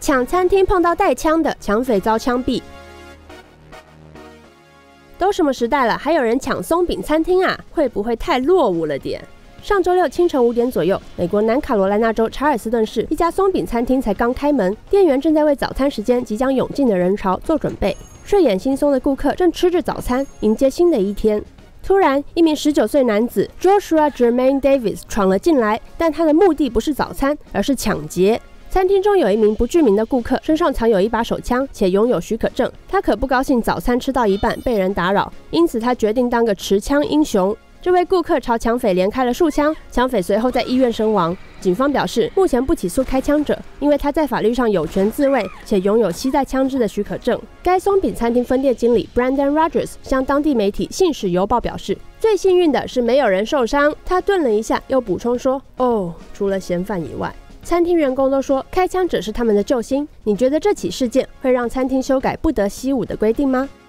抢餐厅碰到带枪的，抢匪遭枪毙。都什么时代了，还有人抢松饼餐厅啊？会不会太落伍了点？上周六清晨5点左右，美国南卡罗来纳州查尔斯顿市一家松饼餐厅才刚开门，店员正在为早餐时间即将涌进的人潮做准备。睡眼惺忪的顾客正吃着早餐，迎接新的一天。突然，一名19岁男子 Joshua Jermaine Davis 闯了进来，但他的目的不是早餐，而是抢劫。餐厅中有一名不具名的顾客，身上藏有一把手枪，且拥有许可证。他可不高兴早餐吃到一半被人打扰，因此他决定当个持枪英雄。这位顾客朝抢匪连开了数枪，抢匪随后在医院身亡。警方表示，目前不起诉开枪者，因为他在法律上有权自卫，且拥有携带枪支的许可证。该松饼餐厅分店经理 Brandon Rogers 向当地媒体《信使邮报》表示，最幸运的是没有人受伤。他顿了一下，又补充说：“哦，除了嫌犯以外。”餐厅员工都说，开枪者是他们的救星。你觉得这起事件会让餐厅修改不得习武的规定吗？